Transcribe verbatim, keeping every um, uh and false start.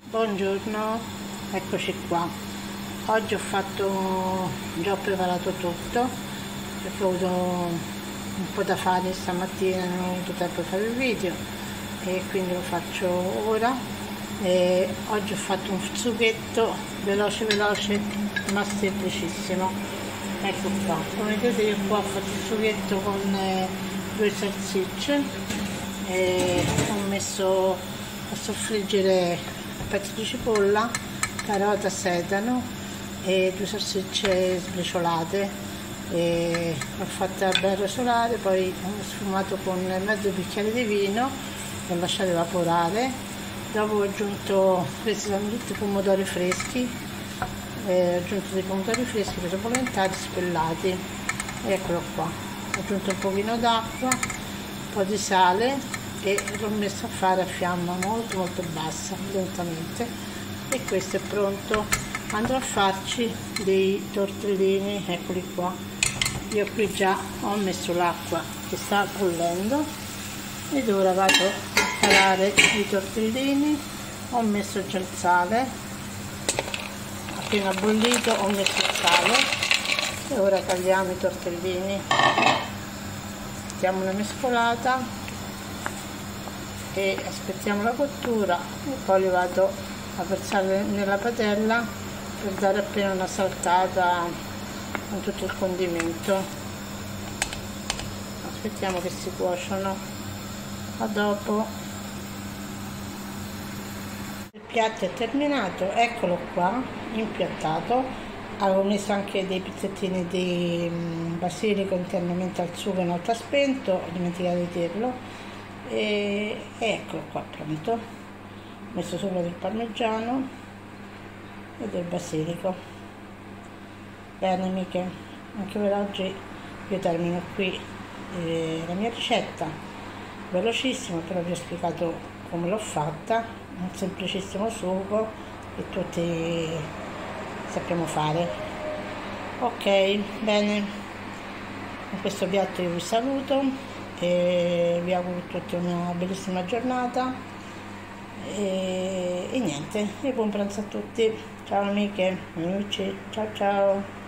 Buongiorno, eccoci qua. Oggi ho fatto, già ho preparato tutto perché ho avuto un po' da fare stamattina, non ho avuto tempo di fare il video e quindi lo faccio ora. E oggi ho fatto un sughetto veloce veloce ma semplicissimo. Ecco qua, come vedete qua ho fatto il sughetto con eh, due salsicce e ho messo a soffriggere pezzi di cipolla, carota, sedano e due salsicce sbriciolate e l'ho fatta ben rosolare, poi ho sfumato con mezzo bicchiere di vino, l'ho lasciato evaporare, dopo ho aggiunto, questi sono tutti pomodori freschi, eh, ho aggiunto dei pomodori freschi per volontari spellati, e eccolo qua, ho aggiunto un pochino d'acqua, un po' di sale e l'ho messo a fare a fiamma molto molto bassa, lentamente, e questo è pronto. Andrò a farci dei tortellini, eccoli qua. Io qui già ho messo l'acqua che sta bollendo ed ora vado a calare i tortellini. Ho messo già il sale, appena bollito ho messo il sale e ora tagliamo i tortellini, diamo una mescolata e aspettiamo la cottura e poi li vado a versare nella padella per dare appena una saltata con tutto il condimento. Aspettiamo che si cuociono, a dopo. Il piatto è terminato, eccolo qua impiattato. Avevo messo anche dei pezzettini di basilico internamente al sugo una volta spento, ho dimenticato di dirlo. E eccolo qua pronto. Ho messo sopra del parmigiano e del basilico. Bene amiche, anche per oggi io termino qui eh, la mia ricetta velocissima, però vi ho spiegato come l'ho fatta, un semplicissimo sugo che tutti sappiamo fare. Ok, bene, con questo piatto io vi saluto e vi auguro a tutti una bellissima giornata e, e niente, e buon pranzo a tutti. Ciao amiche, amici, ciao ciao.